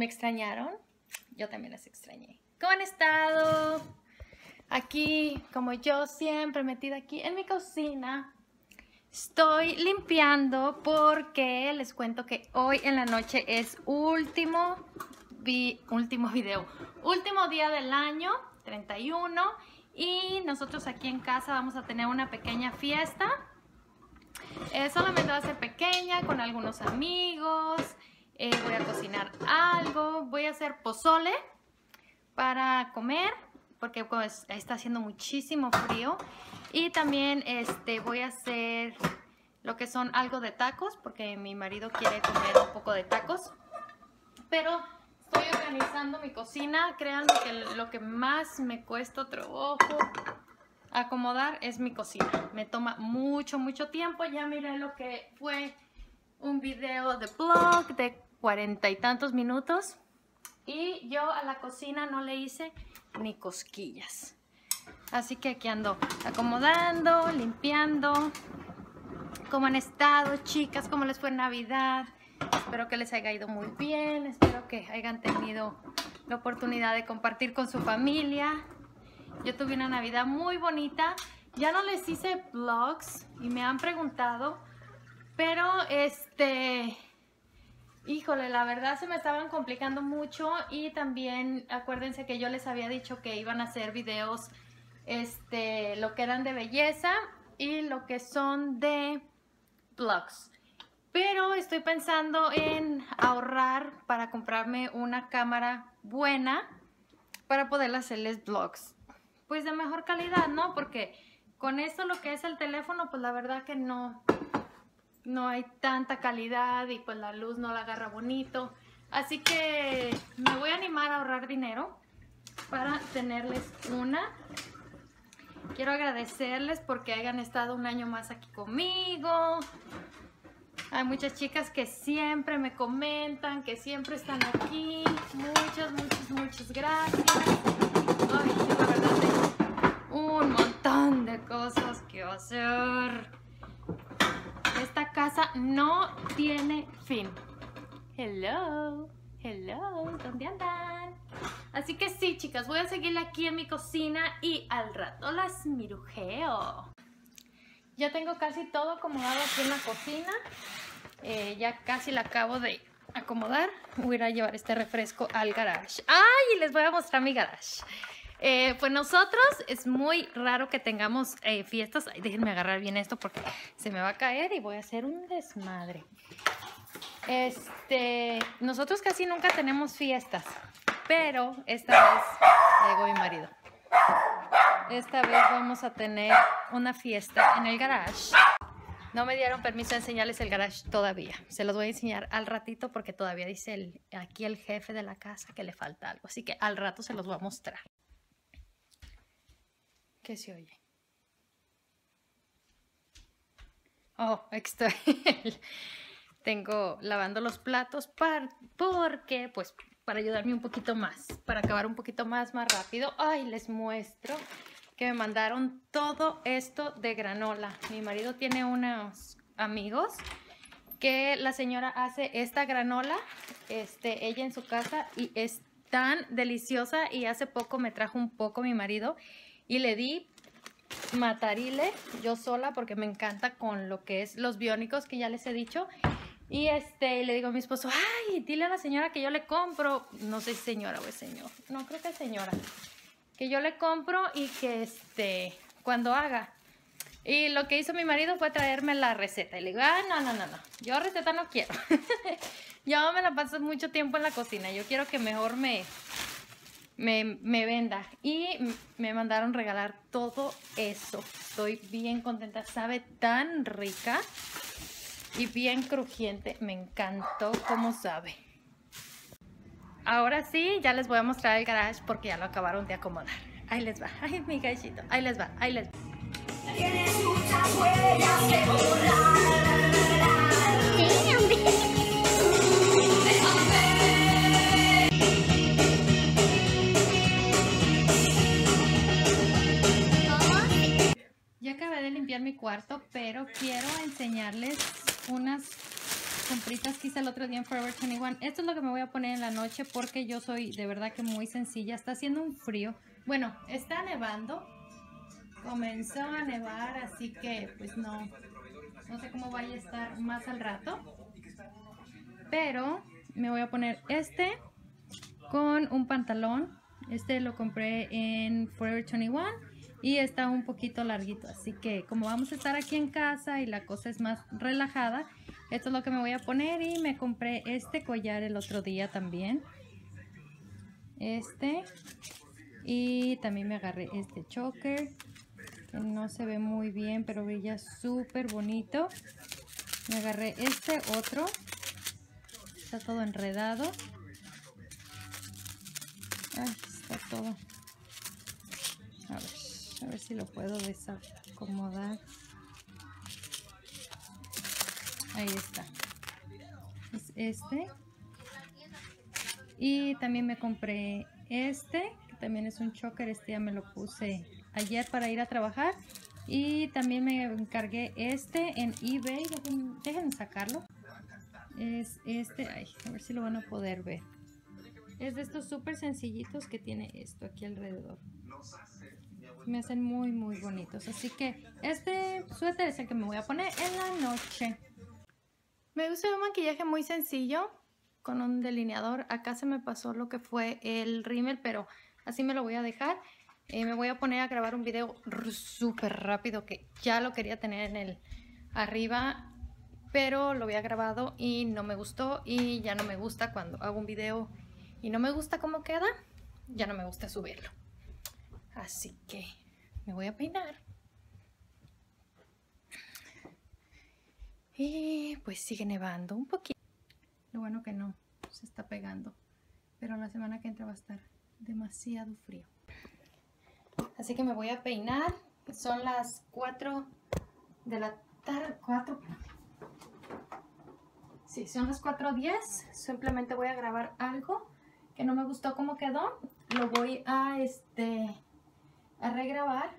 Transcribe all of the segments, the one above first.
extrañaron? Yo también les extrañé. ¿Cómo han estado? Aquí, como yo siempre metida aquí en mi cocina, estoy limpiando porque les cuento que hoy en la noche es último día del año, 31, y nosotros aquí en casa vamos a tener una pequeña fiesta. Solamente va a ser pequeña, con algunos amigos. Voy a cocinar algo, voy a hacer pozole para comer porque pues está haciendo muchísimo frío, y también voy a hacer lo que son algo de tacos porque mi marido quiere comer un poco de tacos. Pero estoy organizando mi cocina. Créanme que lo que más me cuesta trabajo acomodar es mi cocina. Me toma mucho tiempo. Ya miré lo que fue un video de vlog de 40 y tantos minutos, y yo a la cocina no le hice ni cosquillas. Así que aquí ando acomodando, limpiando. ¿Cómo han estado, chicas? ¿Cómo les fue en Navidad? Espero que les haya ido muy bien. Espero que hayan tenido la oportunidad de compartir con su familia. Yo tuve una Navidad muy bonita. Ya no les hice vlogs y me han preguntado, pero híjole, la verdad se me estaban complicando mucho, y también acuérdense que yo les había dicho que iban a hacer videos, lo que eran de belleza y lo que son de vlogs. Pero estoy pensando en ahorrar para comprarme una cámara buena para poder hacerles vlogs, pues de mejor calidad, ¿no? Porque con esto lo que es el teléfono, pues la verdad que no hay tanta calidad, y pues la luz no la agarra bonito. Así que me voy a animar a ahorrar dinero para tenerles una. Quiero agradecerles porque hayan estado un año más aquí conmigo. Hay muchas chicas que siempre me comentan, que siempre están aquí. Muchas gracias. Ay, yo la verdad tengo un montón de cosas que hacer. Esta casa no tiene fin. Hello, ¿dónde andan? Así que sí, chicas, voy a seguir aquí en mi cocina y al rato las mirujeo. Ya tengo casi todo acomodado aquí en la cocina. Ya casi la acabo de acomodar. Voy a ir a llevar este refresco al garage. ¡Ay! Les voy a mostrar mi garage. Pues nosotros es muy raro que tengamos fiestas. Ay, déjenme agarrar bien esto porque se me va a caer y voy a hacer un desmadre. Nosotros casi nunca tenemos fiestas, pero esta vez llegó mi marido. Esta vez vamos a tener una fiesta en el garage. No me dieron permiso de enseñarles el garage todavía. Se los voy a enseñar al ratito porque todavía dice aquí el jefe de la casa que le falta algo. Así que al rato se los voy a mostrar. ¿Qué se oye? Oh, tengo lavando los platos porque, pues, para ayudarme un poquito más, para acabar un poquito más rápido. Ay, les muestro que me mandaron todo esto de granola. Mi marido tiene unos amigos que la señora hace esta granola, ella en su casa, y es tan deliciosa. Y hace poco me trajo un poco mi marido y le di matarile yo sola porque me encanta con lo que es los biónicos que ya les he dicho. Y le digo a mi esposo, ay, dile a la señora que yo le compro, no sé si señora o es señor, no creo que es señora, que yo le compro y que cuando haga. Y lo que hizo mi marido fue traerme la receta. Y le digo, no, yo receta no quiero. Yo me la paso mucho tiempo en la cocina, yo quiero que mejor me venda. Y me mandaron regalar todo eso. Estoy bien contenta, sabe tan rica y bien crujiente. Me encantó cómo sabe. Ahora sí, ya les voy a mostrar el garage porque ya lo acabaron de acomodar. Ahí les va, ay mi gallito, ahí les va. Tienes muchas huellas que borrar. Sí, hombre. Ya acabé de limpiar mi cuarto, pero quiero enseñarles unas compritas que hice el otro día en Forever 21. Esto es lo que me voy a poner en la noche porque yo soy de verdad que muy sencilla. Está haciendo un frío. Bueno, está nevando. Comenzó a nevar, así que pues no sé cómo vaya a estar más al rato. Pero me voy a poner este con un pantalón. Este lo compré en Forever 21 y está un poquito larguito. Así que como vamos a estar aquí en casa y la cosa es más relajada, esto es lo que me voy a poner. Y me compré este collar el otro día también. Y también me agarré este choker. Que no se ve muy bien, pero brilla súper bonito. Me agarré este otro. Está todo enredado. Ay, está todo. A ver si lo puedo desacomodar. Ahí está. Es este. Y también me compré este, que también es un choker. Este ya me lo puse ayer para ir a trabajar. Y también me encargué este en eBay. Déjenme sacarlo. Es este. Ay, a ver si lo van a poder ver. Es de estos súper sencillitos que tiene esto aquí alrededor. Me hacen muy muy bonitos. Así que este suéter es el que me voy a poner en la noche. Me gusta un maquillaje muy sencillo con un delineador. Acá se me pasó lo que fue el rímel, pero así me lo voy a dejar. Me voy a poner a grabar un video súper rápido que ya lo quería tener en el arriba, pero lo había grabado y no me gustó, y ya no me gusta cuando hago un video y no me gusta cómo queda, ya no me gusta subirlo. Así que me voy a peinar. Y pues sigue nevando un poquito. Lo bueno que no se está pegando, pero la semana que entra va a estar demasiado frío. Así que me voy a peinar. Son las 4 de la tarde. Sí, son las 4:10. Simplemente voy a grabar algo que no me gustó cómo quedó. Lo voy a regrabar.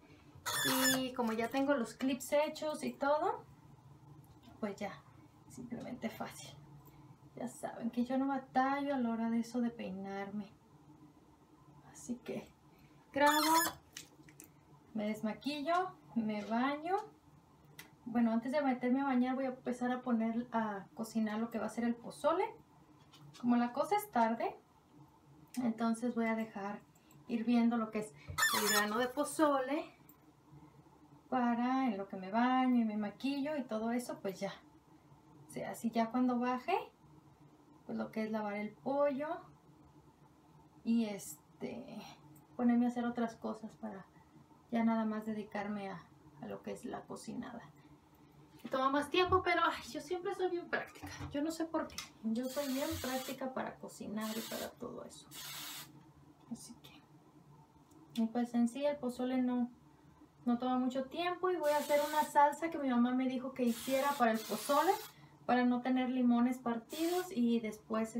Y como ya tengo los clips hechos y todo, pues ya, simplemente fácil. Ya saben que yo no batallo a la hora de eso de peinarme. Así que grabo, me desmaquillo, me baño. Bueno, antes de meterme a bañar voy a empezar a poner a cocinar lo que va a ser el pozole. Como la cosa es tarde, entonces voy a dejar hirviendo lo que es el grano de pozole para en lo que me baño y me maquillo y todo eso, pues ya. O sea, así ya cuando baje, pues lo que es lavar el pollo y ponerme a hacer otras cosas para ya nada más dedicarme a lo que es la cocinada. Toma más tiempo, pero ay, yo siempre soy bien práctica. Yo no sé por qué. Yo soy bien práctica para cocinar y para todo eso. Así que, y pues en sí el pozole no toma mucho tiempo. Y voy a hacer una salsa que mi mamá me dijo que hiciera para el pozole, para no tener limones partidos y después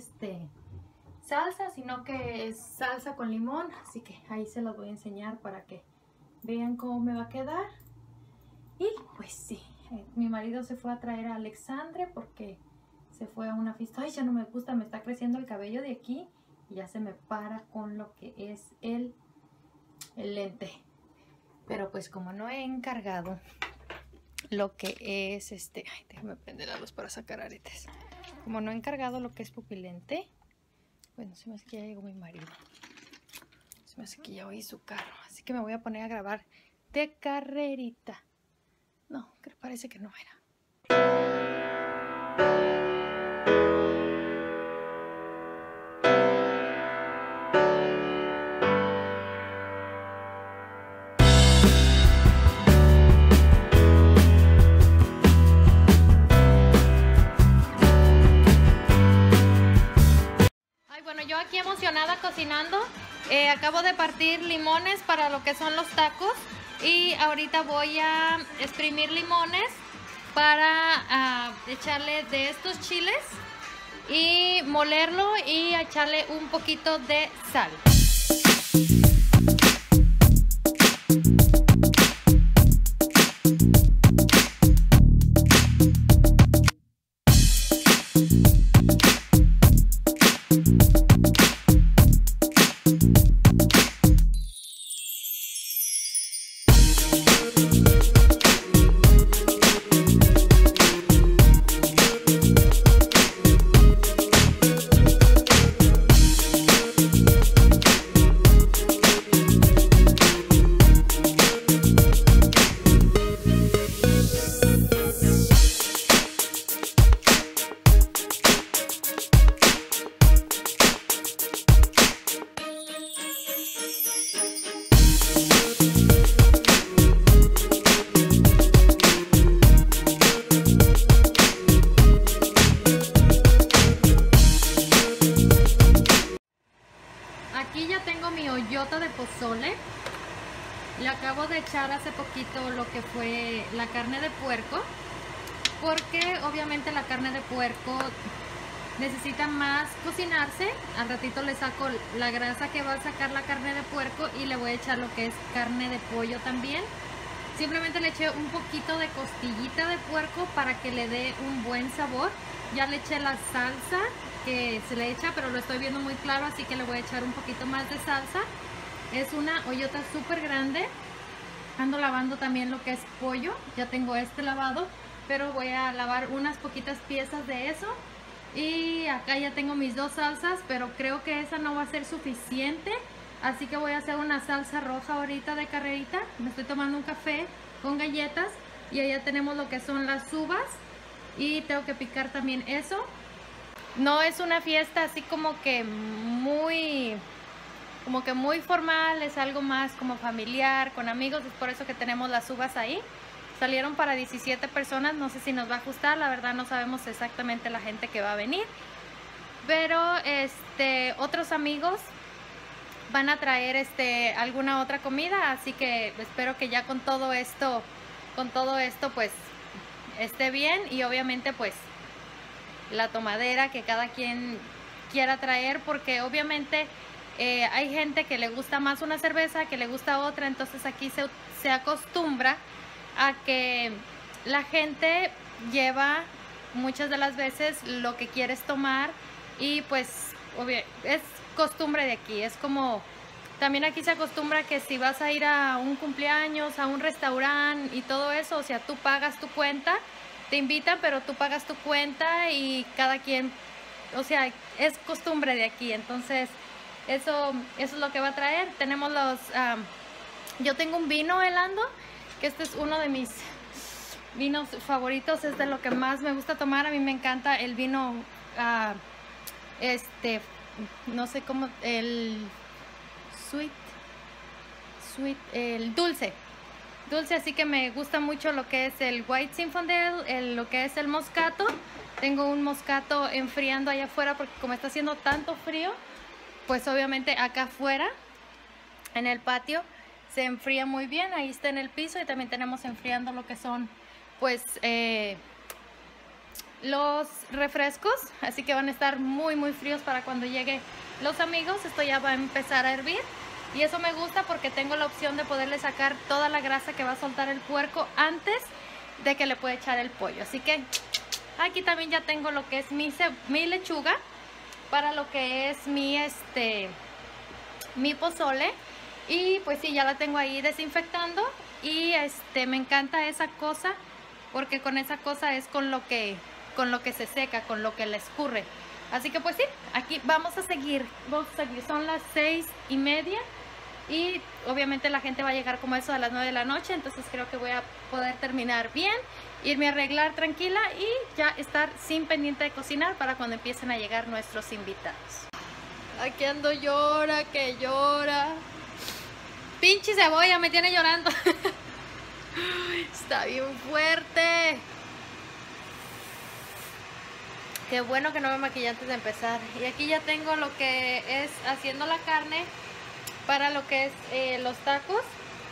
salsa, sino que es salsa con limón. Así que ahí se las voy a enseñar para que vean cómo me va a quedar. Y pues sí, mi marido se fue a traer a Alexandre porque se fue a una fiesta. Ay, ya no me gusta, me está creciendo el cabello de aquí y ya se me para con lo que es el lente. Pero pues como no he encargado lo que es ay, déjame prender la luz para sacar aretes. Como no he encargado lo que es pupilente, bueno, se me hace que ya llegó mi marido. Se me hace que ya oí su carro. Así que me voy a poner a grabar de carrerita. No, que parece que no era. Ay, bueno, yo aquí emocionada cocinando. Acabo de partir limones para lo que son los tacos. Y ahorita voy a exprimir limones para echarle de estos chiles y molerlo y echarle un poquito de sal. ollota de pozole. Le acabo de echar hace poquito lo que fue la carne de puerco, porque obviamente la carne de puerco necesita más cocinarse. Al ratito le saco la grasa que va a sacar la carne de puerco y le voy a echar lo que es carne de pollo también. Simplemente le eché un poquito de costillita de puerco para que le dé un buen sabor. Ya le eché la salsa que se le echa, pero lo estoy viendo muy claro, así que le voy a echar un poquito más de salsa. Es una ollota súper grande. Ando lavando también lo que es pollo. Ya tengo este lavado, pero voy a lavar unas poquitas piezas de eso. Y acá ya tengo mis dos salsas, pero creo que esa no va a ser suficiente. Así que voy a hacer una salsa roja ahorita de carrerita. Me estoy tomando un café con galletas y allá tenemos lo que son las uvas y tengo que picar también eso. No es una fiesta así como que muy formal, es algo más como familiar, con amigos, es por eso que tenemos las uvas ahí. Salieron para 17 personas, no sé si nos va a ajustar, la verdad no sabemos exactamente la gente que va a venir. Pero otros amigos van a traer alguna otra comida, así que espero que ya con todo esto pues esté bien, y obviamente pues la tomadera que cada quien quiera traer, porque obviamente hay gente que le gusta más una cerveza, que le gusta otra, entonces aquí se acostumbra a que la gente lleva muchas de las veces lo que quieres tomar, y pues es costumbre de aquí. Es como también aquí se acostumbra que si vas a ir a un cumpleaños, a un restaurante y todo eso, o sea, tú pagas tu cuenta, te invitan, pero tú pagas tu cuenta y cada quien, o sea, es costumbre de aquí. Entonces eso es lo que va a traer. Tenemos yo tengo un vino helando, que este es uno de mis vinos favoritos, es de lo que más me gusta tomar. A mí me encanta el vino, no sé cómo, el el dulce, así que me gusta mucho lo que es el White Zinfandel, lo que es el moscato. Tengo un moscato enfriando allá afuera, porque como está haciendo tanto frío, pues obviamente acá afuera en el patio se enfría muy bien. Ahí está en el piso, y también tenemos enfriando lo que son pues los refrescos, así que van a estar muy fríos para cuando llegue los amigos. Esto ya va a empezar a hervir, y eso me gusta porque tengo la opción de poderle sacar toda la grasa que va a soltar el puerco antes de que le pueda echar el pollo. Así que aquí también ya tengo lo que es mi lechuga para lo que es mi pozole, y pues sí, ya la tengo ahí desinfectando. Y me encanta esa cosa, porque con esa cosa es con lo que se seca, con lo que le escurre. Así que pues sí, aquí vamos a seguir. Son las 6:30 y obviamente la gente va a llegar como eso a las 9 de la noche, entonces creo que voy a poder terminar bien, irme a arreglar tranquila y ya estar sin pendiente de cocinar para cuando empiecen a llegar nuestros invitados. Aquí ando, llora, que llora. Pinche cebolla, me tiene llorando. Está bien fuerte. Qué bueno que no me maquillé antes de empezar. Y aquí ya tengo lo que es haciendo la carne para lo que es los tacos.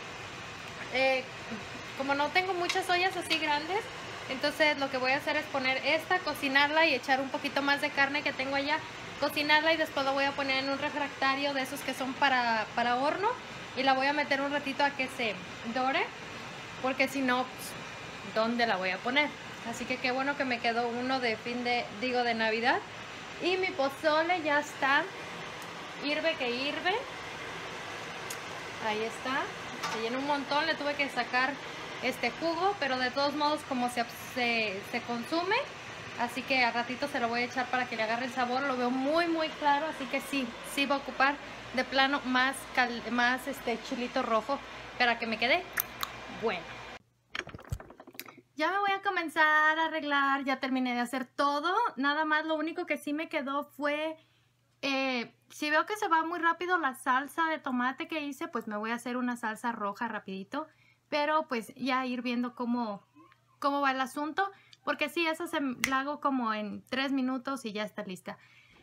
Como no tengo muchas ollas así grandes, entonces lo que voy a hacer es poner esta, cocinarla y echar un poquito más de carne que tengo allá, cocinarla, y después la voy a poner en un refractario de esos que son para horno, y la voy a meter un ratito a que se dore, porque si no, pues, ¿dónde la voy a poner? Así que qué bueno que me quedó uno de de Navidad. Y mi pozole ya está, hirve que hirve. Ahí está, se llena un montón, le tuve que sacar este jugo, pero de todos modos como se consume, así que a ratito se lo voy a echar para que le agarre el sabor. Lo veo muy claro, así que sí va a ocupar de plano más chilito rojo para que me quede bueno. Ya me voy a comenzar a arreglar, ya terminé de hacer todo, nada más lo único que sí me quedó fue, si veo que se va muy rápido la salsa de tomate que hice, pues me voy a hacer una salsa roja rapidito, pero pues ya ir viendo cómo va el asunto, porque sí, esa la hago como en 3 minutos y ya está lista.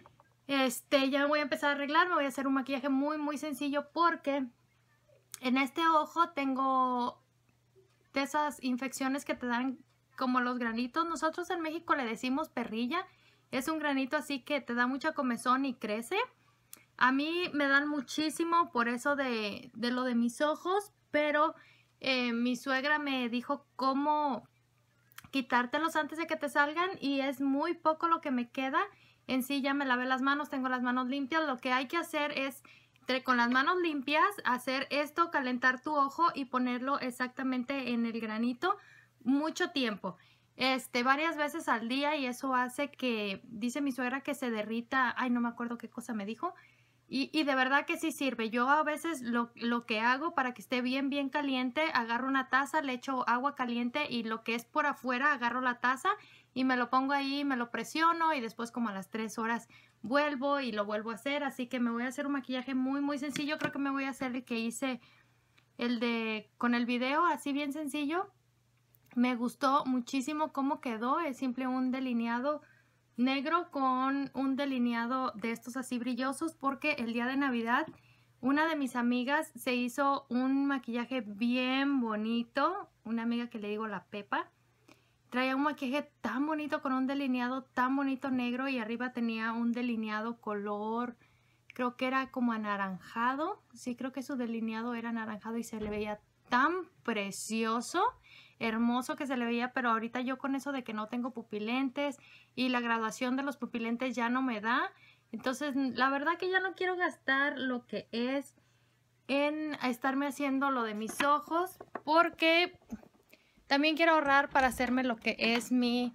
Ya me voy a empezar a arreglar, me voy a hacer un maquillaje muy muy sencillo porque en este ojo tengo de esas infecciones que te dan como los granitos. Nosotros en México le decimos perrilla. Es un granito así que te da mucha comezón y crece. A mí me dan muchísimo por eso de lo de mis ojos, pero mi suegra me dijo cómo quitártelos antes de que te salgan y es muy poco lo que me queda. En sí ya me lavé las manos, tengo las manos limpias. Lo que hay que hacer es con las manos limpias hacer esto, calentar tu ojo y ponerlo exactamente en el granito mucho tiempo. Varias veces al día y eso hace que, dice mi suegra, que se derrita. Ay, no me acuerdo qué cosa me dijo. Y de verdad que sí sirve. Yo a veces lo que hago para que esté bien, bien caliente, agarro una taza, le echo agua caliente y lo que es por afuera agarro la taza y me lo pongo ahí, me lo presiono y después como a las 3 horas vuelvo y lo vuelvo a hacer. Así que me voy a hacer un maquillaje muy, muy sencillo. Creo que me voy a hacer el que hice, con el video, así bien sencillo. Me gustó muchísimo cómo quedó. Es simple un delineado negro con un delineado de estos así brillosos porque el día de Navidad una de mis amigas se hizo un maquillaje bien bonito, una amiga que le digo la Pepa, traía un maquillaje tan bonito con un delineado tan bonito negro y arriba tenía un delineado color, creo que era como anaranjado, sí, creo que su delineado era anaranjado y se le veía tan precioso, hermoso que se le veía, pero ahorita yo con eso de que no tengo pupilentes y la graduación de los pupilentes ya no me da, entonces la verdad que ya no quiero gastar lo que es en estarme haciendo lo de mis ojos porque también quiero ahorrar para hacerme lo que es mi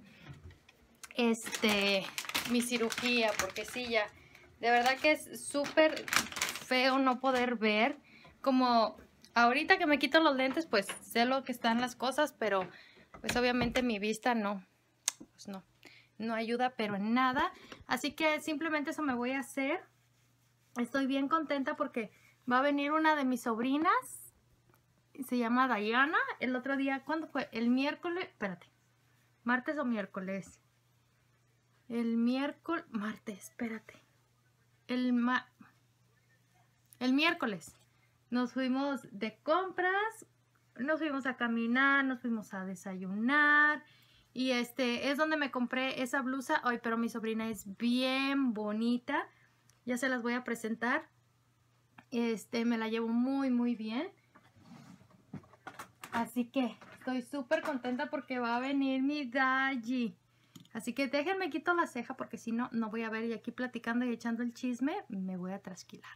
cirugía, porque sí, ya, de verdad que es súper feo no poder ver, como ahorita que me quito los lentes, pues sé lo que están las cosas, pero pues obviamente mi vista no, pues no ayuda, pero en nada, así que simplemente eso me voy a hacer. Estoy bien contenta porque va a venir una de mis sobrinas, se llama Diana, el otro día, ¿cuándo fue? El miércoles, espérate, martes o miércoles. El miércoles, martes, espérate. El miércoles nos fuimos de compras, nos fuimos a caminar, nos fuimos a desayunar y es donde me compré esa blusa. Ay, pero mi sobrina es bien bonita. Ya se las voy a presentar. Me la llevo muy, muy bien. Así que estoy súper contenta porque va a venir mi Dayi. Así que déjenme quito la ceja porque si no, no voy a ver. Y aquí platicando y echando el chisme, me voy a trasquilar.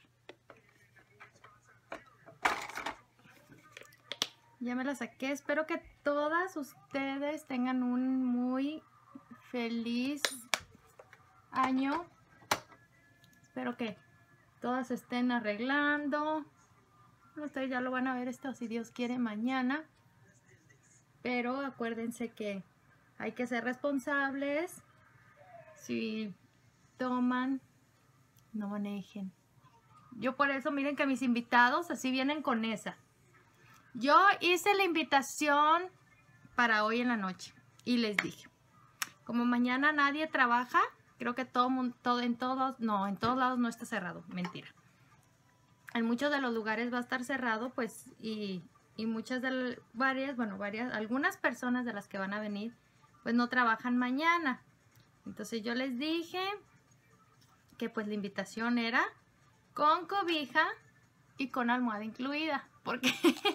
Ya me la saqué. Espero que todas ustedes tengan un muy feliz año. Espero que todas estén arreglando. Ustedes ya lo van a ver esto, si Dios quiere, mañana. Pero acuérdense que hay que ser responsables. Si toman, no manejen. Yo por eso, miren que mis invitados así vienen con esa. Yo hice la invitación para hoy en la noche y les dije, como mañana nadie trabaja, creo que en todos lados no está cerrado, mentira. En muchos de los lugares va a estar cerrado, pues, y muchas de algunas personas de las que van a venir, pues no trabajan mañana. Entonces yo les dije que pues la invitación era con cobija y con almohada incluida, porque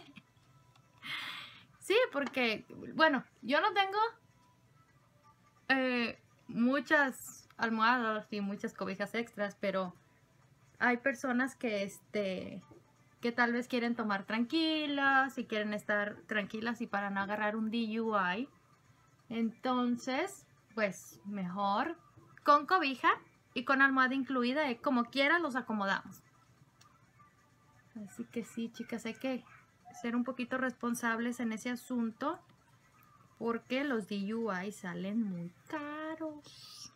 sí, porque, bueno, yo no tengo muchas almohadas y muchas cobijas extras, pero hay personas que que tal vez quieren tomar tranquilas y quieren estar tranquilas y para no agarrar un DUI. Entonces, pues mejor con cobija y con almohada incluida, como quiera los acomodamos. Así que sí, chicas, hay que ser un poquito responsables en ese asunto porque los DUI salen muy caros.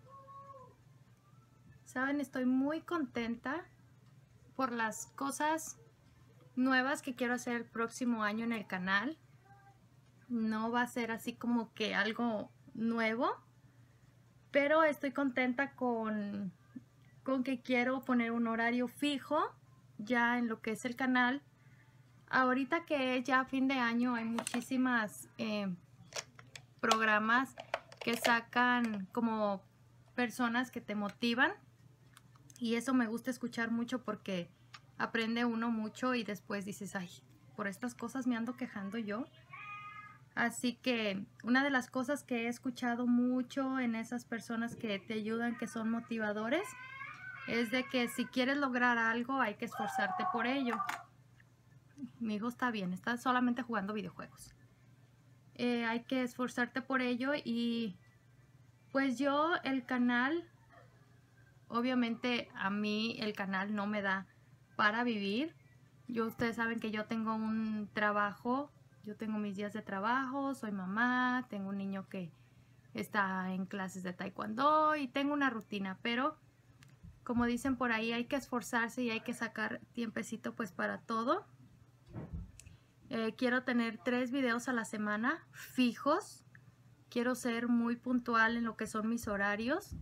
Saben, estoy muy contenta por las cosas nuevas que quiero hacer el próximo año en el canal. No va a ser así como que algo nuevo, pero estoy contenta con con que quiero poner un horario fijo ya en lo que es el canal. Ahorita que es ya fin de año, hay muchísimas programas que sacan como personas que te motivan, y eso me gusta escuchar mucho porque aprende uno mucho y después dices, ay, por estas cosas me ando quejando yo. Así que una de las cosas que he escuchado mucho en esas personas que te ayudan, que son motivadores, es de que si quieres lograr algo hay que esforzarte por ello. Mi hijo está bien, está solamente jugando videojuegos. Hay que esforzarte por ello, y pues yo el canal, obviamente a mí el canal no me da para vivir. Ustedes saben que yo tengo un trabajo, yo tengo mis días de trabajo, soy mamá, tengo un niño que está en clases de taekwondo y tengo una rutina, pero como dicen por ahí, hay que esforzarse y hay que sacar tiempecito pues para todo. Quiero tener 3 videos a la semana fijos. Quiero ser muy puntual en lo que son mis horarios.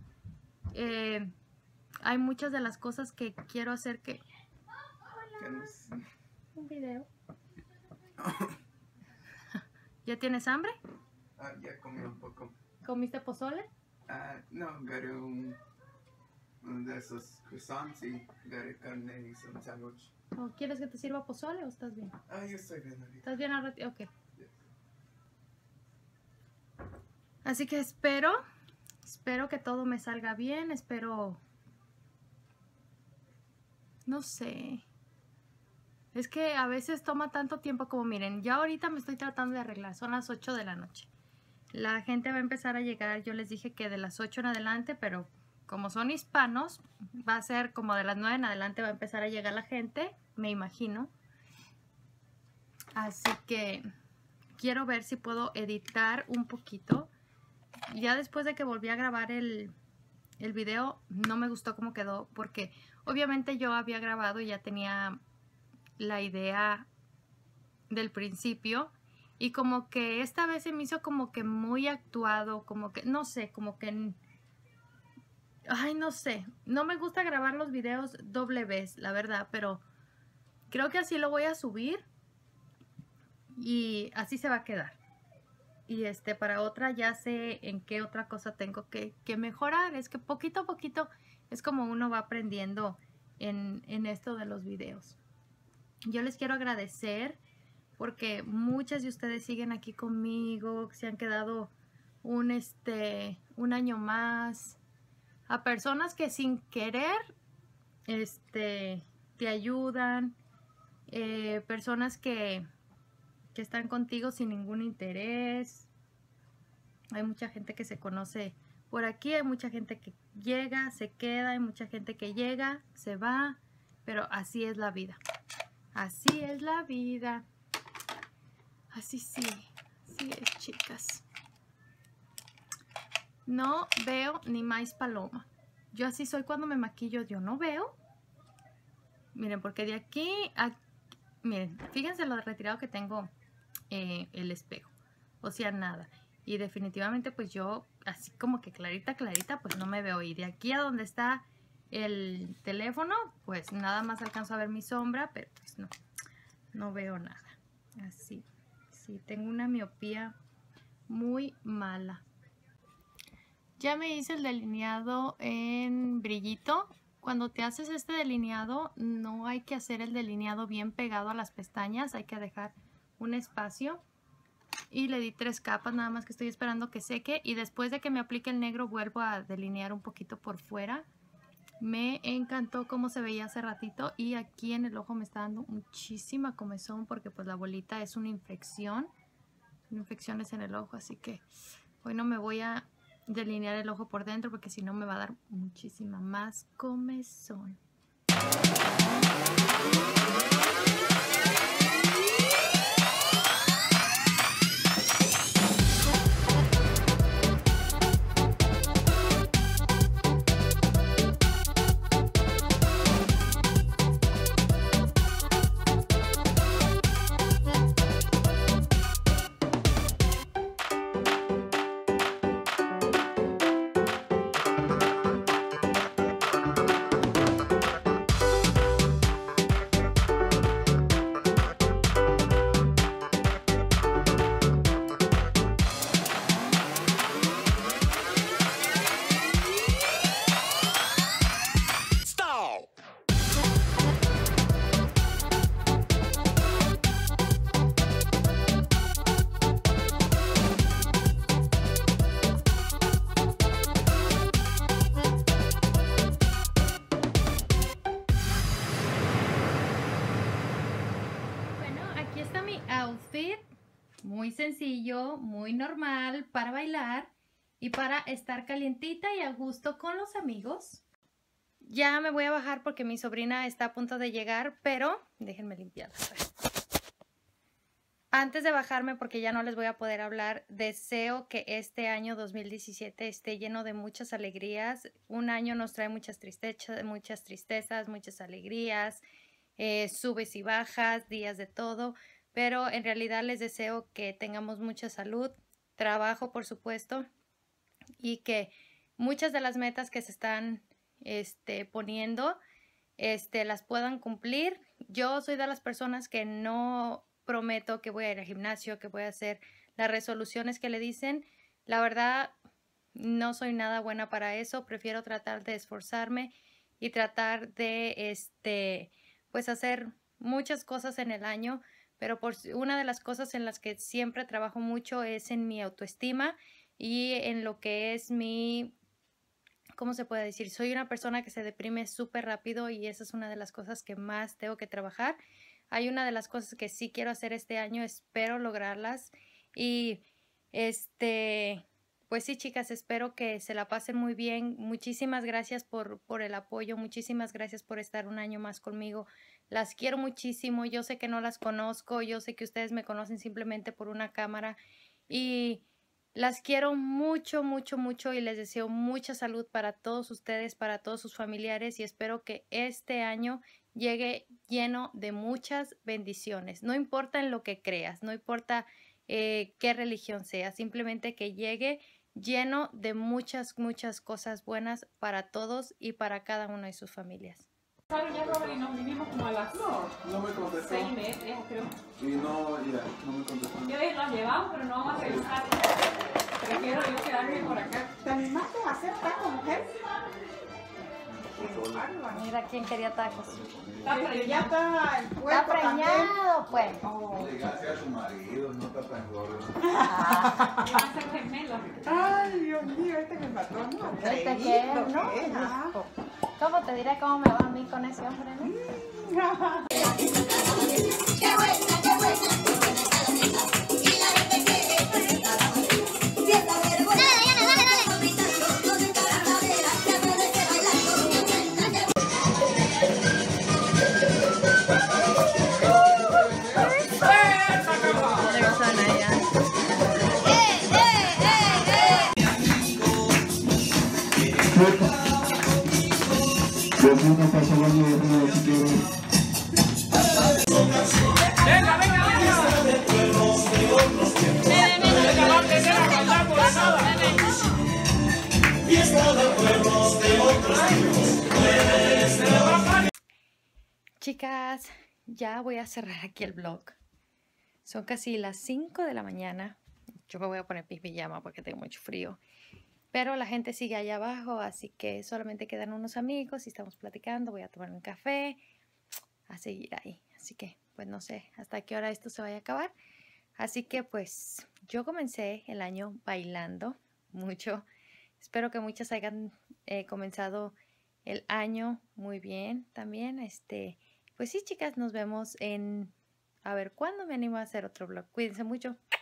Hay muchas de las cosas que quiero hacer que... Hola. Un video. ¿Ya tienes hambre? Ya comí un poco. ¿Comiste pozole? No, agarré uno de esos croissants y agarré carne y hice un sándwich. ¿O quieres que te sirva pozole o estás bien? Yo estoy bien ahorita. ¿Estás bien ahora? Ok. Yes. Así que espero que todo me salga bien, espero... No sé. Es que a veces toma tanto tiempo como miren, ya ahorita me estoy tratando de arreglar, son las 8 de la noche. La gente va a empezar a llegar, yo les dije que de las 8 en adelante, pero como son hispanos, va a ser como de las 9 en adelante va a empezar a llegar la gente, me imagino. Así que quiero ver si puedo editar un poquito. Ya después de que volví a grabar el video, no me gustó cómo quedó, porque obviamente yo había grabado y ya tenía la idea del principio, y como que esta vez se me hizo como que muy actuado, como que, no sé, como que... Ay, no sé, no me gusta grabar los videos doble vez, la verdad, pero creo que así lo voy a subir y así se va a quedar. Y para otra ya sé en qué otra cosa tengo que mejorar. Es que poquito a poquito es como uno va aprendiendo en esto de los videos. Yo les quiero agradecer porque muchas de ustedes siguen aquí conmigo, se han quedado un año más. A personas que sin querer te ayudan, personas que están contigo sin ningún interés. Hay mucha gente que se conoce por aquí, hay mucha gente que llega, se queda, hay mucha gente que llega, se va, pero así es la vida. Así es la vida. Así sí es, chicas. No veo ni más paloma. Yo así soy cuando me maquillo, yo no veo. Miren, porque de aquí a... Miren, fíjense lo retirado que tengo el espejo. O sea, nada. Y definitivamente pues yo, así como que clarita, pues no me veo. Y de aquí a donde está el teléfono, pues nada más alcanzo a ver mi sombra, pero pues no veo nada. Así, sí, tengo una miopía muy mala. Ya me hice el delineado en brillito. Cuando te haces este delineado, no hay que hacer el delineado bien pegado a las pestañas. Hay que dejar un espacio. Y le di 3 capas, nada más que estoy esperando que seque. Y después de que me aplique el negro, vuelvo a delinear un poquito por fuera. Me encantó cómo se veía hace ratito. Y aquí en el ojo me está dando muchísima comezón porque pues la bolita es una infección. Son infecciones en el ojo, así que hoy no me voy a delinear el ojo por dentro porque si no me va a dar muchísima más comezón. vestidillo muy normal para bailar y para estar calientita y a gusto con los amigos. Ya me voy a bajar porque mi sobrina está a punto de llegar, pero déjenme limpiarla. Antes de bajarme, porque ya no les voy a poder hablar, deseo que este año 2017 esté lleno de muchas alegrías. Un año nos trae muchas tristezas, muchas alegrías, subes y bajas, días de todo, pero en realidad les deseo que tengamos mucha salud, trabajo por supuesto, y que muchas de las metas que se están poniendo las puedan cumplir. Yo soy de las personas que no prometo que voy a ir al gimnasio, que voy a hacer las resoluciones que le dicen. La verdad, no soy nada buena para eso. Prefiero tratar de esforzarme y tratar de, pues hacer muchas cosas en el año. Pero una de las cosas en las que siempre trabajo mucho es en mi autoestima y en lo que es mi... ¿Cómo se puede decir? Soy una persona que se deprime súper rápido y esa es una de las cosas que más tengo que trabajar. Hay una de las cosas que sí quiero hacer este año, espero lograrlas. Y pues sí, chicas, espero que se la pasen muy bien. Muchísimas gracias por el apoyo, muchísimas gracias por estar un año más conmigo. Las quiero muchísimo, yo sé que no las conozco, yo sé que ustedes me conocen simplemente por una cámara y las quiero mucho, mucho, mucho y les deseo mucha salud para todos ustedes, para todos sus familiares y espero que este año llegue lleno de muchas bendiciones. No importa en lo que creas, no importa qué religión sea, simplemente que llegue lleno de muchas, muchas cosas buenas para todos y para cada una de sus familias. Ya, Robert, y nos vinimos como a las No me contestó. 6:30, creo. Y no, mira, no me contestó. Yo las llevamos, pero no vamos a regresar. Prefiero yo quedarme por acá. ¿Te animaste a hacer taco, mujer? Mira quién quería tacos. Está Ya preñado. está el Está puerco también. preñado, pues. Oh. Llegaste a su marido, no está tan gordo. Va a ser gemelo. Ay, Dios mío, este me mató. No, Este que es, atrevido ¿no? que es, ¿ah? ¿Cómo te diré cómo me va a mí con ese hombre, no? Chicas, ya voy a cerrar aquí el vlog. Son casi las 5 de la mañana. Yo me voy a poner mi pijama porque tengo mucho frío. Pero la gente sigue allá abajo, así que solamente quedan unos amigos y estamos platicando. Voy a tomar un café, a seguir ahí. Así que, pues no sé hasta qué hora esto se vaya a acabar. Así que, pues, yo comencé el año bailando mucho. Espero que muchas hayan comenzado el año muy bien también. Pues sí, chicas, nos vemos en... A ver, ¿cuándo me animo a hacer otro vlog? Cuídense mucho.